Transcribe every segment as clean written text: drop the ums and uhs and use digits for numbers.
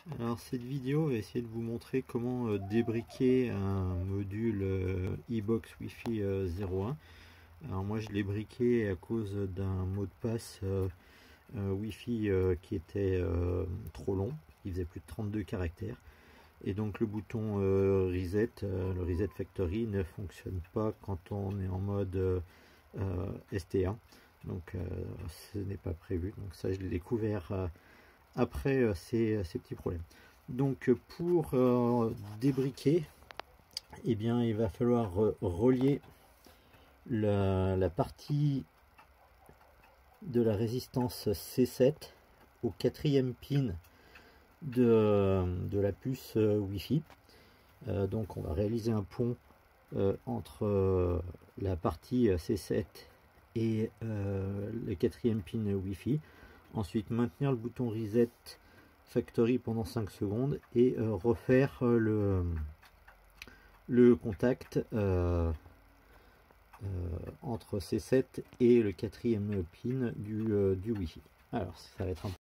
Alors cette vidéo va essayer de vous montrer comment débriquer un module e-box Wi-Fi 01. Alors moi je l'ai briqué à cause d'un mot de passe Wi-Fi qui était trop long, il faisait plus de 32 caractères. Et donc le bouton reset, le reset factory ne fonctionne pas quand on est en mode ST1. Donc ce n'est pas prévu. Donc ça je l'ai découvert après ces petits problèmes. Donc pour débriquer, eh bien, il va falloir relier la partie de la résistance C7 au quatrième pin de la puce Wi-Fi. Donc on va réaliser un pont entre la partie C7 et le quatrième pin Wi-Fi. Ensuite maintenir le bouton reset factory pendant 5 secondes et refaire le contact entre C7 et le quatrième pin du Wi-Fi. Alors ça va être un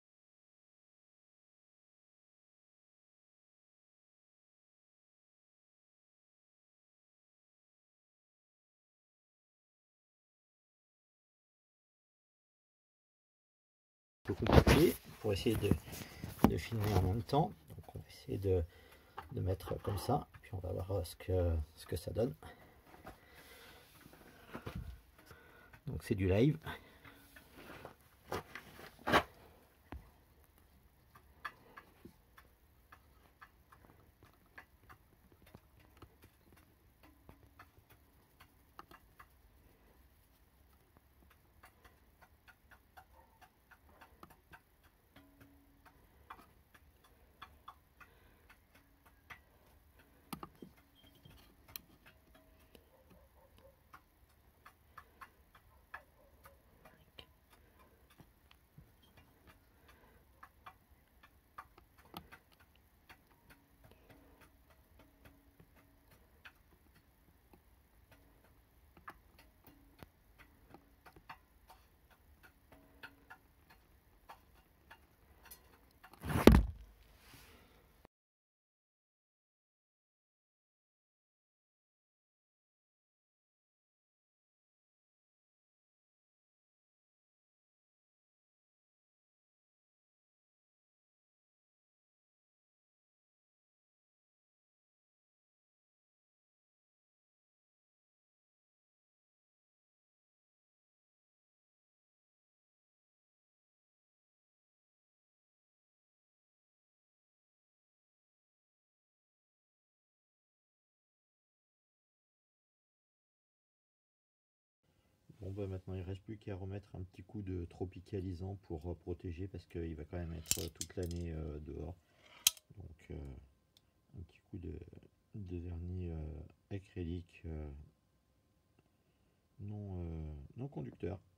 peu compliqué pour essayer de filmer en même temps. Donc on va essayer de mettre comme ça, puis on va voir ce que ça donne. Donc c'est du live. Bon bah maintenant il ne reste plus qu'à remettre un petit coup de tropicalisant pour protéger, parce qu'il va quand même être toute l'année dehors. Donc un petit coup de vernis acrylique non conducteur.